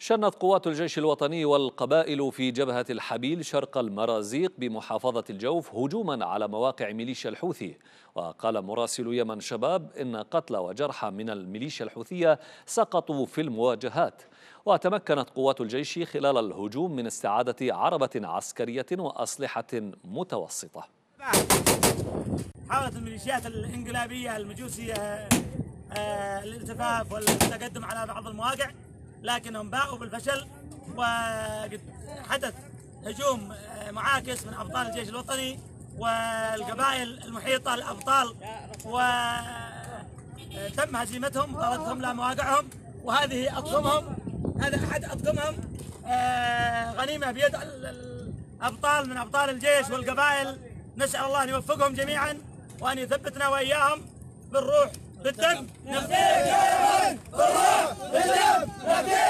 شنت قوات الجيش الوطني والقبائل في جبهة الحبيل شرق المرازيق بمحافظة الجوف هجوما على مواقع ميليشيا الحوثي. وقال مراسل يمن شباب إن قتلى وجرحى من الميليشيا الحوثية سقطوا في المواجهات. وتمكنت قوات الجيش خلال الهجوم من استعادة عربة عسكرية وأسلحة متوسطة. حاولت الميليشيات الانقلابية المجوسية الالتفاف والتقدم على بعض المواقع، لكنهم باءوا بالفشل، وقد حدث هجوم معاكس من أبطال الجيش الوطني والقبائل المحيطة الأبطال، وتم هزيمتهم وطردتهم إلى مواقعهم. وهذه أطقمهم، هذا أحد أطقمهم، غنيمة بيد الأبطال من أبطال الجيش والقبائل. نسأل الله أن يوفقهم جميعا وأن يثبتنا وإياهم بالروح بالدم.